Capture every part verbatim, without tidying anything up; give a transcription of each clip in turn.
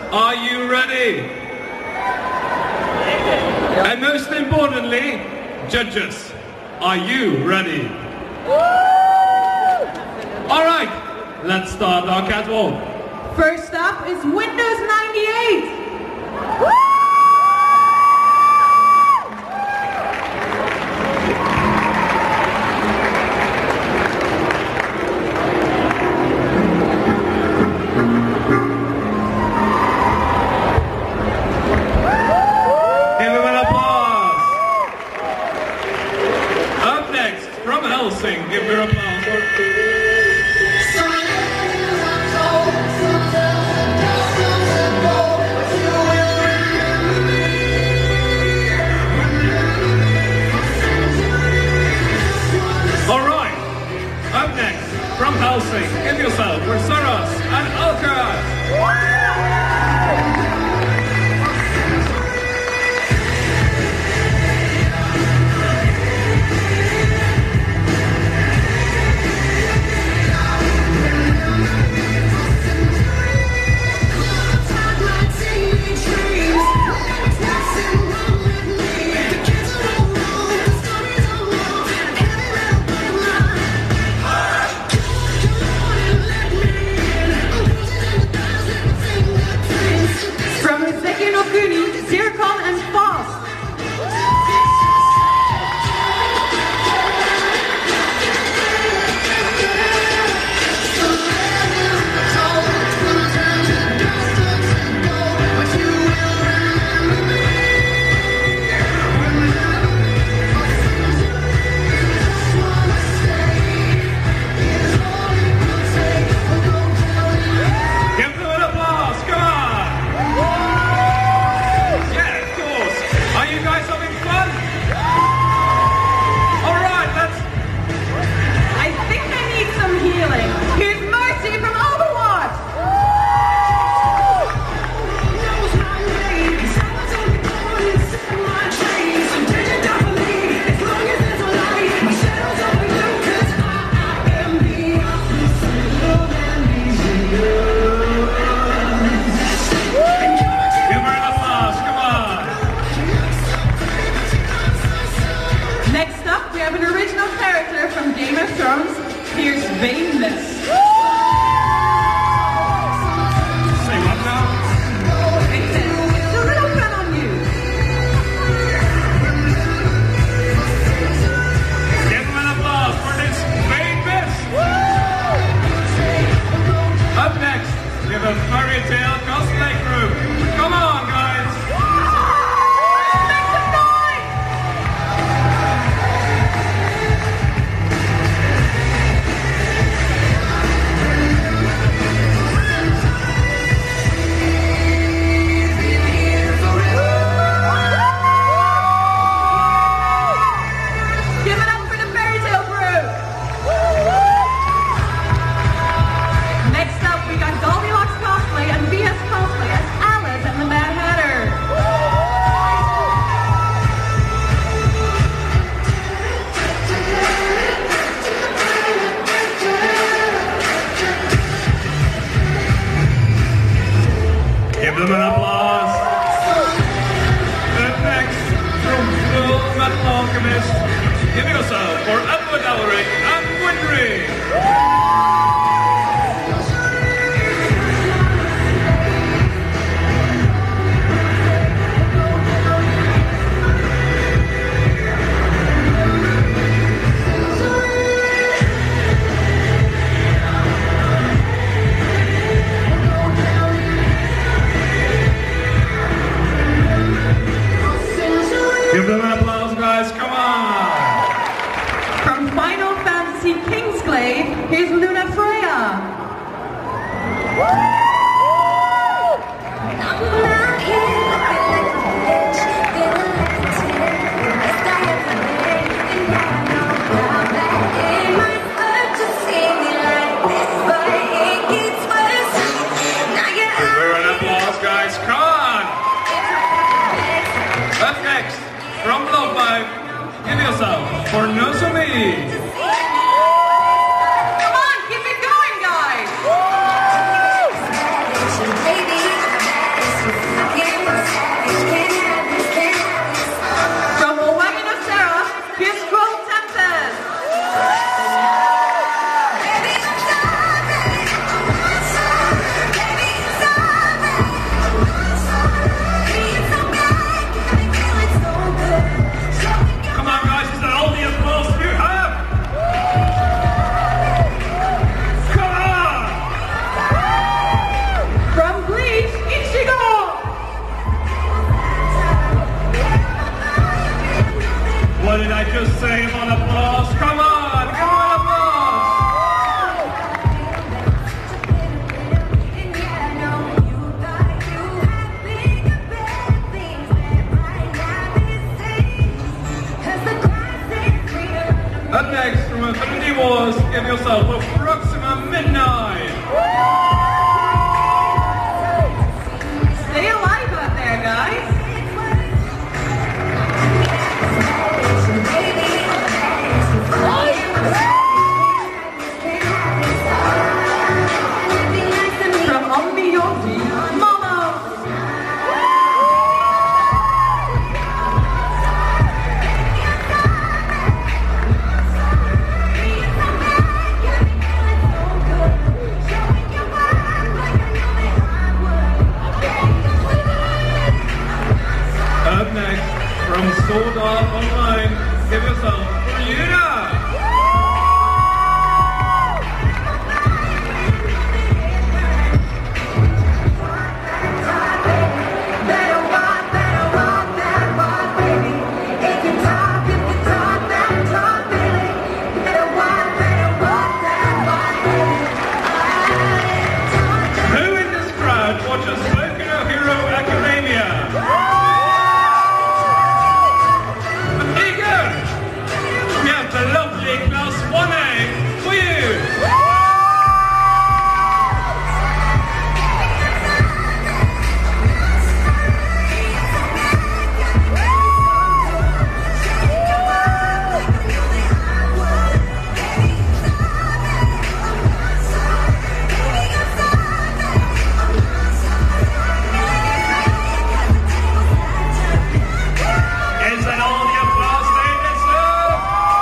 Are you ready? And most importantly, judges, are you ready? All right, let's start our catwalk. First up is Windows ninety-eight. Give her applause. All right. Up next, from Helsing, give yourself for Saras and Alcaraz. Cosplay crew. Come on, guys. Make some noise. Give it up for the fairy tale crew. Next up, we got Goldilocks Cosplay and V S Cosplay as Alice and the Mad Hatter. Give them an applause. Up next, from Full Metal Alchemist, give yourself for Edward Elric and Windry. Give them an applause, guys, come on! From Final Fantasy Kingsglaive, here's Luna Freya. Give her an applause, guys, come on! Up next, from Love Live, give yourself for Nozomi. Come on, keep it going, guys. seventy wars, give yourself approximate midnight. Stay alive out there, guys. From Ambioti, Mama. Up next, from Sword Art Online, give yourself Brianna. Who in this crowd watches Boku no Hero Academia? Here you go. We have the lovely Class one A for you. Is that all the applause they deserve?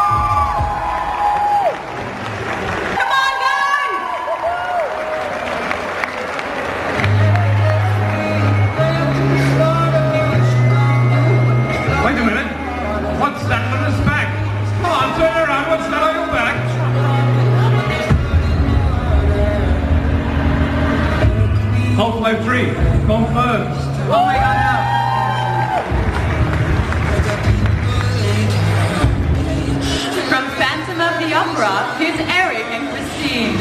Come on, guys! Wait a minute. What's that on his back? Come on, turn around. What's that on your back? Half-Life three, confirmed. Oh my god, no. From Phantom of the Opera, here's Eric and Christine.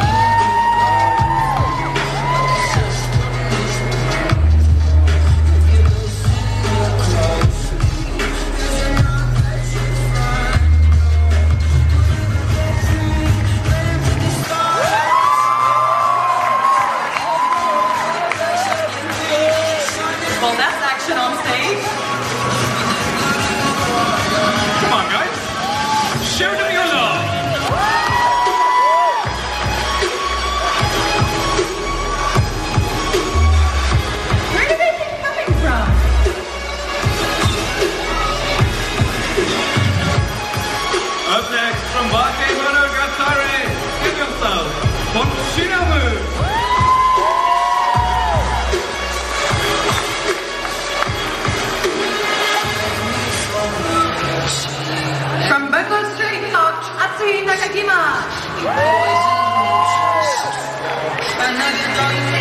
Well, that's action on stage. Come on, guys. Show them your love. Where do they keep coming from? Up next, from Bakemonogatari, give yourself Bonshinamu. From Bungo Street Notch, Atsuhi Nakajima.